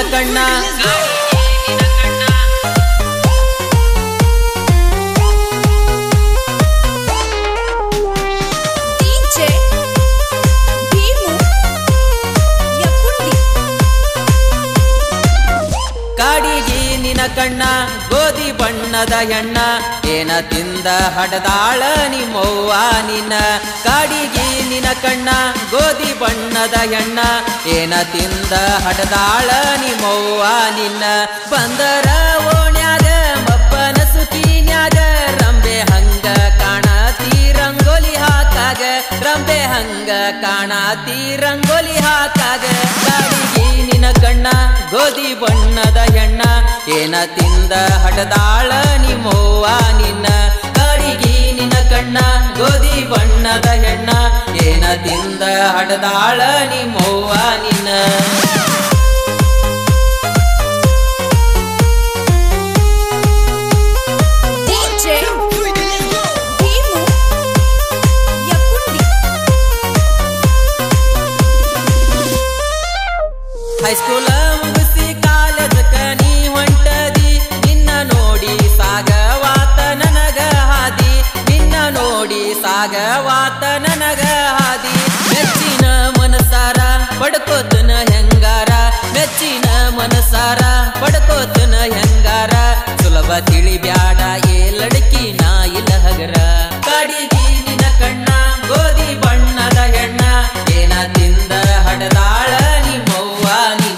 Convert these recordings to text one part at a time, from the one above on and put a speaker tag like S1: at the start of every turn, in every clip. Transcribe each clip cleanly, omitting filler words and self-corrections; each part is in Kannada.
S1: ಕಣ್ಣ ಕಾಡಿಗಿ ನಿನ ಕಣ್ಣ ಗೋಧಿ ಬಣ್ಣದ ಹೆಣ್ಣ ಏನ ತಿಂದ ಹಡದಾಳ ನಿಮ್ಮವ್ವ ನಿನ್ನ ಕಾಡಿಗಿ ನಿನ ಕಣ್ಣ ಗೋಧಿ ಬಣ್ಣದ ಹೆಣ್ಣ ಏನ ತಿಂದ ಹಡದಾಳ ನಿಮ್ಮವ್ವ ನಿನ್ನ ಬಂದರ ಓಣ್ಯಾಗ ಮಬ್ಬನ ಸುಖಿನ್ಯಾಗ ರಂಬೆ ಹಂಗ ಕಾಣತಿ ರಂಗೋಲಿ ಹಾಕಾಗ ರಂಬೆ ಹಂಗ ಕಾಣತಿ ರಂಗೋಲಿ ಹಾಕಾಗ ಕಾಡಿಗಿ ನಿನ ಕಣ್ಣ ಗೋಧಿ ಬಣ್ಣದ ಹೆಣ್ಣ ಏನ ತಿಂದ ಹಡದಾಳ ನಿಮ್ಮವ್ವ ನಿನ್ನ ಕಾಡಿಗಿ ನಿನ ಕಣ್ಣ ಗೋಧಿ ಬಣ್ಣದ ಹೆಣ್ಣ ಏನ ತಿಂದ ಹಡದಾಳ ನಿಮ್ಮವ್ವ ನಿನ್ನ ಹೈಸ್ಕೂಲ ಮುಗಿಸಿ ಕಾಲೇಜಕ ನೀ ಹೊಂಟದಿ ನಿನ್ನ ನೋಡಿ ಸಾಗವಾತ ನನಗ ಹಾದಿ ನಿನ್ನ ನೋಡಿ ಸಾಗವಾತ ನನಗ ಹಾದಿ ಮೆಚ್ಚಿನ ಮನಸಾರ ಪಡ್ಕೋತನ ಹೆಂಗಾರ ಮೆಚ್ಚಿನ ಮನಸಾರ ಪಡ್ಕೋತನ ಹೆಂಗಾರ ಸುಲಭ ತಿಳಿಬ್ಯಾಡ ಏ ಲಡಕಿ ನಾ ಇಲ್ಲ ಹಗರ ಕಾಡಿಗಿ ನಿನ ಕಣ್ಣ ಗೋಧಿ ಬಣ್ಣದ ಹೆಣ್ಣ ಏನ ತಿಂದ ಹಡದಾಳ ನಿಮ್ಮವ್ವ ನಿನ್ನ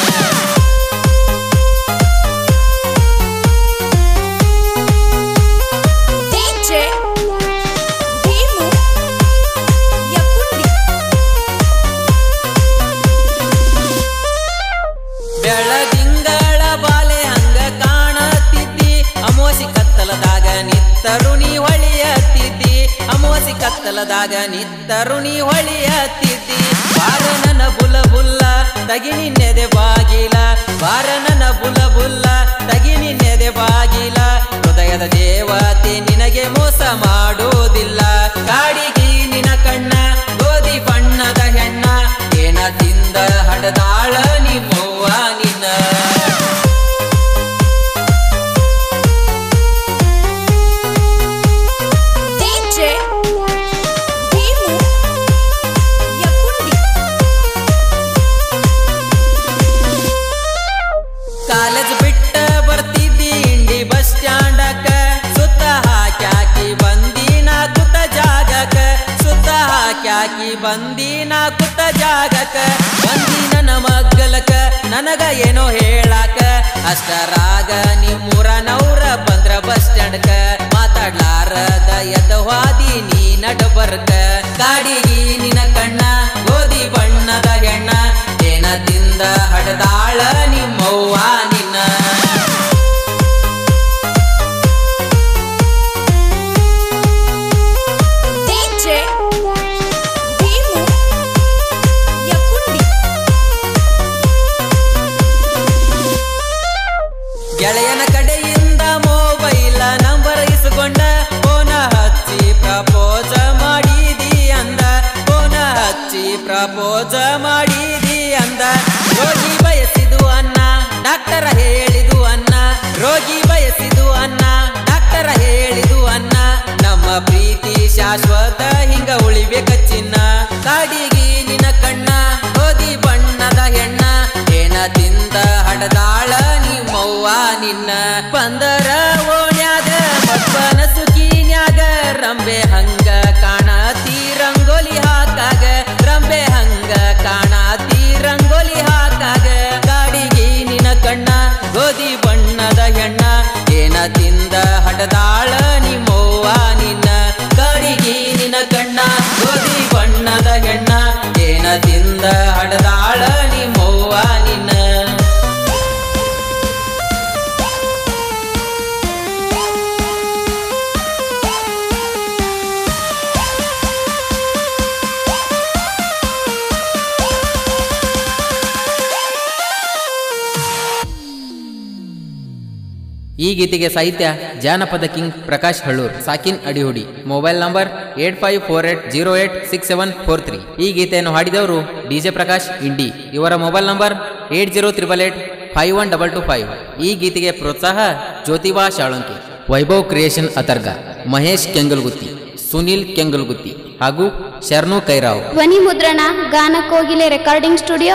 S1: ಬೆಳದಿಂಗಳ ಬಾಲೆ ಹಂಗ ಕಾಣತಿದ್ದಿ ಅಮೋಸಿ ಕತ್ತಲದಾಗ ನಿತ್ತರು ನೀ ಹೊಳಿಯತ್ತಿದ್ದಿ ಅಮೋಸಿ ಕತ್ತಲದಾಗ ನಿತ್ತರು ನೀ ಹೊಳಿಯತ್ತಿದ್ದಿ ಬಾರ ನನ್ನ ಬುಲ ಬುಲ್ಲ ತಗಿ ನಿನ್ನೆದೆ ಬಾಗಿಲ ಬಾರ ನನ್ನ ಬುಲ ಬುಲ್ಲ ತಗಿ ನಿನ್ನೆದೆ ಬಾಗಿಲ ಹೃದಯದ ದೇವತೆ ನಿನಗೆ ಮೋಸ ಮಾಡೋದಿಲ್ಲ ಕಾಡಿಗಿ ನಿನ ಕಣ್ಣ ಗೋಧಿ ಬಣ್ಣದ ಹೆಣ್ಣ ಏನ ತಿಂದ ಹಡದಾಳ ನಿಮ್ಮವ್ವ ನಿನ್ನ ಕಾಲೇಜ್ ಬಿಟ್ಟ ಬರ್ತಿದ್ದಿ ಇಂಡಿ ಬಸ್ ಸ್ಟ್ಯಾಂಡಕ ಸುತ್ತ ಹಾಕ್ಯಾಕಿ ಬಂದಿನ ಕುತ ಜಾಗಕ ಸುತ್ತ ಹಾಕ್ಯಾಕಿ ಬಂದಿನ ಕುತ ಜಾಗಕ ಬಂದಿ ನನ್ನ ಮಗ್ಗಲಕ ನನಗ ಏನೋ ಹೇಳಾಕ ಅಷ್ಟರಾಗ ನಿಮ್ಮೂರ ನೌರ ಬಂದ್ರ ಬಸ್ ಸ್ಟ್ಯಾಂಡ್ಕ ಮಾತಾಡ್ಲಾರದ ಎದ್ದ ಹಾದಿ ನೀ ನಡಬರ್ಕ ಕಾಡಿಗಿ ನಿನ ಕಣ್ಣ ಗೋಧಿ ಬಣ್ಣದ ಹೆಣ್ಣ ಏನ ತಿಂದ ಹಡದಾಳ ನಿಮ್ಮವ್ವ ನಿನ್ನ ಗೆಳೆಯನ ಕಡೆಯಿಂದ ಮೊಬೈಲ ನಂಬರ್ ಇಸ್ಕೊಂಡ ಫೋನ ಹಚ್ಚಿ ಪ್ರಪೋಸ ಮಾಡಿದಿ ಅಂದ ಫೋನ ಹಚ್ಚಿ ಪ್ರಪೋಸ ಮಾಡಿದಿ ಅಂದ ರೋಗಿ ಬಯಸಿದು ಅನ್ನ ಡಾಕ್ಟರ ಹೇಳಿದು ಅನ್ನ ರೋಗಿ ಬಯಸಿದು ಅನ್ನ ಡಾಕ್ಟರ ಹೇಳಿದು ಅನ್ನ ನಮ್ಮ ಪ್ರೀತಿ ಶಾಶ್ವತ ಹಿಂಗ ಉಳಿಬೇಕ ಚಿನ್ನ ಕಾಡಿಗಿ ನಿನ ಕಣ್ಣ ಗೋಧಿ ಬಣ್ಣದ ಹೆಣ್ಣ ಏನ ತಿಂದ ಹಡದಾಳ ನಿಮ್ಮವ್ವ ನಿನ್ನ ಬಂದರ ಓಣ್ಯಾಗ ಮಬ್ಬನ ಸುಖಿನ್ಯಾಗ ರಂಬೆ ಹಂಗ ಕಾಣತಿ ರಂಗೋಲಿ ಹಾಕಾಗ ರಂಬೆ ಹಂಗ ಕಾಣತಿ ರಂಗೋಲಿ ಹಾಕಾಗ ಕಾಡಿಗಿ ನಿನ ಕಣ್ಣ ಗೋಧಿ ಬಣ್ಣದ ಹೆಣ್ಣ ಏನ ತಿಂದ ಹಡದಾಳ ನಿಮ್ಮವ್ವ ನಿನ್ನ ಕಾಡಿಗಿ ನಿನ ಕಣ್ಣ ಗೋಧಿ ಬಣ್ಣದ ಹೆಣ್ಣ ಏನ ತಿಂದ ಹಡದಾಳ ನಿಮ್ಮವ್ವ ನಿನ್ನ ಈ ಗೀತೆಗೆ ಸಾಹಿತ್ಯ ಜಾನಪದ ಕಿಂಗ್ ಪ್ರಕಾಶ್ ಹಳ್ಳೂರ್, ಸಾಕಿನ್ ಅಡಿಹುಡಿ. Mobile number 8548086743. ಈ ಗೀತೆಯನ್ನು ಹಾಡಿದವರು DJ ಪ್ರಕಾಶ್ ಇಂಡಿ. ಇವರ ಮೊಬೈಲ್ ನಂಬರ್ 8088851225. ಈ ಗೀತೆಗೆ ಪ್ರೋತ್ಸಾಹ ಜ್ಯೋತಿಬಾ ಶಾಳಂಕಿ, ವೈಭವ್ ಕ್ರಿಯೇಷನ್ ಅತರ್ಗ, ಮಹೇಶ್ ಕೆಂಗಲ್ಗುತ್ತಿ, ಸುನಿಲ್ ಕೆಂಗಲ್ಗುತ್ತಿ ಹಾಗೂ ಶರ್ನು ಕೈರಾವ್.
S2: ಧ್ವನಿ ಮುದ್ರಣ Gana Kogile recording studio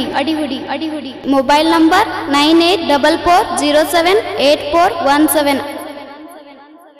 S2: Adihudi. Mobile number 9844078417.